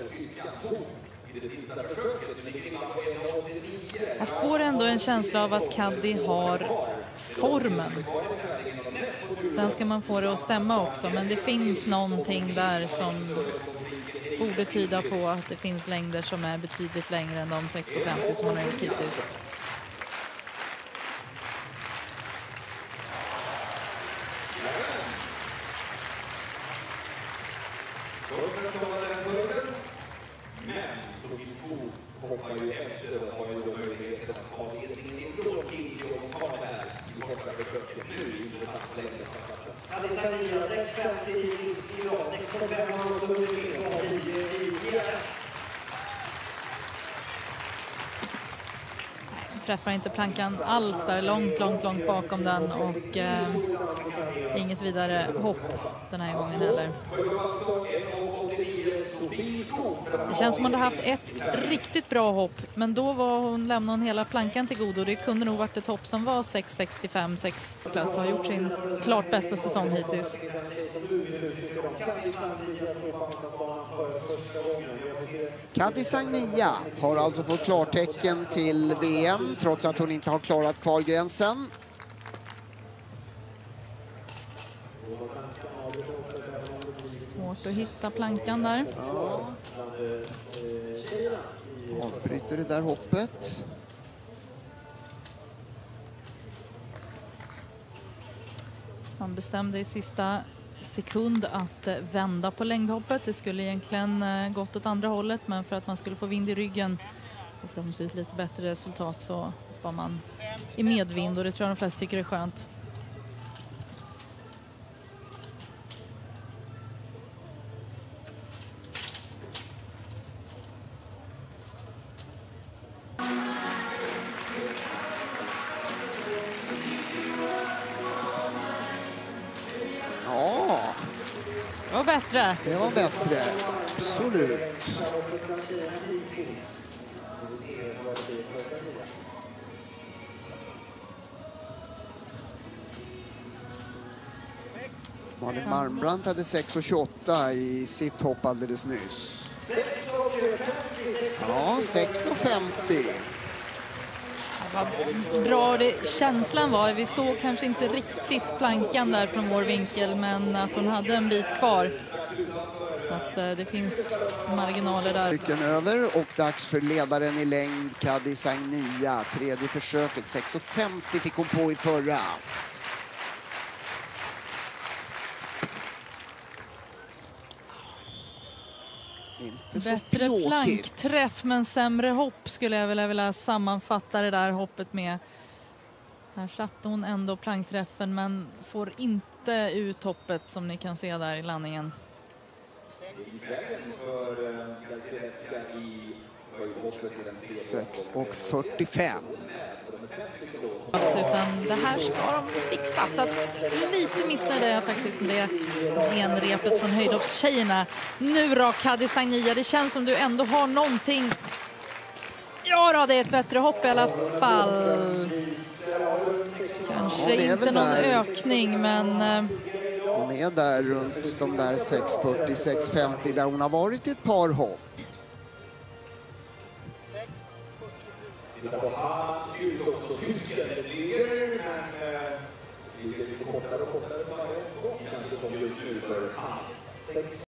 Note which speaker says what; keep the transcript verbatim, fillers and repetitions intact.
Speaker 1: Jag får ändå en känsla av att Caddy har formen. Sen ska man få det att stämma också, men det finns någonting där som borde tyda på att det finns längder som är betydligt längre än de sex femtio som man har gjort hittills.
Speaker 2: Men så finns två hoppar ju efter och har ju då möjlighet att ta ledningen ifrån Kinsey och ta det här i första försöket. Nu intressant på längdmesterskapet.
Speaker 3: Caddy Sagnia sex femtio hittills idag, sex komma fem har också vunnit kvar i fjärde.
Speaker 1: Träffar inte plankan alls där, långt, långt, långt bakom den och eh, inget vidare hopp den här gången heller. Det känns som hon hade haft ett riktigt bra hopp, men då var hon lämnade hon hela plankan till godo. Det kunde nog varit ett hopp som var sex sextiofem, sex klass och har gjort sin klart bästa säsong hittills.
Speaker 4: Caddy Sagnia har alltså fått klartecken till V M trots att hon inte har klarat kvalgränsen.
Speaker 1: Svårt att hitta plankan där.
Speaker 4: Ja. Avbryter det där hoppet.
Speaker 1: Han bestämde i sista sekund att vända på längdhoppet. Det skulle egentligen gått åt andra hållet, men för att man skulle få vind i ryggen och förhoppningsvis lite bättre resultat så hoppar man i medvind, och det tror jag de flesta tycker är skönt.
Speaker 4: Ja,
Speaker 1: det var bättre.
Speaker 4: Det var bättre, absolut. Malin Malmbrandt hade sex tjugoåtta i sitt hopp alldeles nyss. Ja, sex femtio.
Speaker 1: Vad bra det känslan var. Vi såg kanske inte riktigt plankan där från vår vinkel, men att hon hade en bit kvar. Så att eh, det finns marginaler där.
Speaker 4: Lyckan över och dags för ledaren i längd, Caddy Sagnia. Tredje försöket, sex femtio fick hon på i förra. Inte
Speaker 1: bättre plankträff men sämre hopp skulle jag väl vilja sammanfatta det där hoppet med. Här satte hon ändå plankträffen men får inte ut hoppet som ni kan se där i landningen.
Speaker 4: sex fyrtiofem.
Speaker 1: Utan det här ska de fixa, så att lite missnöjd är jag faktiskt med det genrepet från höjdhoppstjejerna. Nu då Caddy Sagnia, det känns som du ändå har någonting. Ja då, det är ett bättre hopp i alla fall. Kanske ja, inte någon där. ökning, men
Speaker 4: hon är där runt de där sex fyrtio sex femtio där hon har varit i ett par hopp.
Speaker 2: Titta på hans ut också, tysken flyger, men flyger lite kortare och kortare varje gång. Kanske det kommer just nu för han.